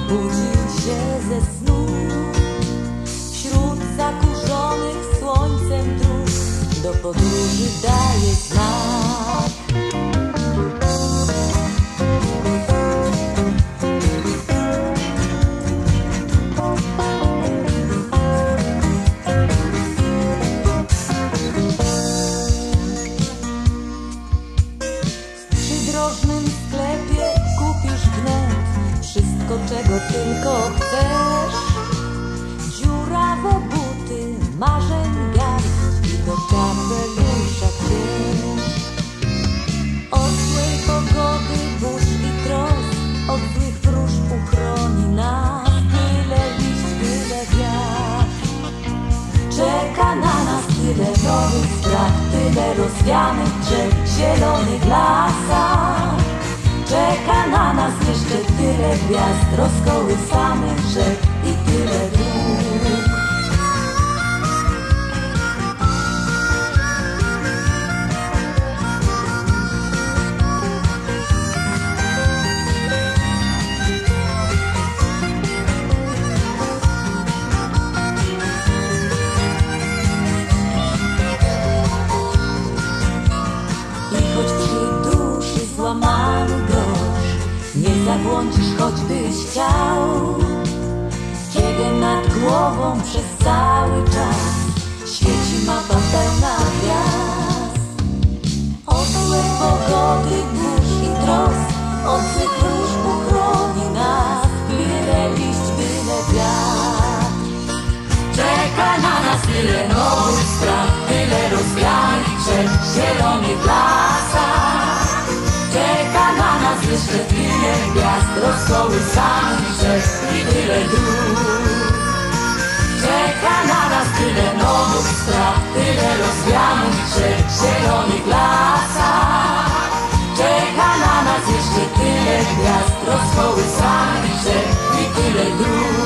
budził się ze snu wśród zakurzonych słońcem dróg, do podróży daje znak. W przydrożnym sklepie kupisz wnet wszystko, czego tylko chcesz. Dziurawe buty, marzeń gard i do kapelusza chcesz. Od złej pogody burz i trosk, od złych wróżb uchroni nas. Tyle liść, tyle wiatr, czeka na nas tyle nowych strach, tyle rozwianych drzew w zielonych lasach. Czeka na nas jeszcze tyle gwiazd rozkołysanych rzek i tyle dróg. I choć przy duszy złamany grosz, nie zabłądzisz, choćbyś chciał, kiedy nad głową przez cały czas świeci mapa pełna gwiazd. Od złej pogody, burz i trosk, od złych wróżb uchroni nas. Byle liść, byle wiatr, czeka na nas tyle nowych spraw, tyle rozwianych drzew w zielonych lasach. Czeka na nas jeszcze tyle gwiazd rozkołysanych drzew i tyle dróg. Czeka na nas tyle nowych spraw, tyle rozwianych drzew w zielonych lasach. Czeka na nas jeszcze tyle gwiazd rozkołysanych drzew i tyle dróg.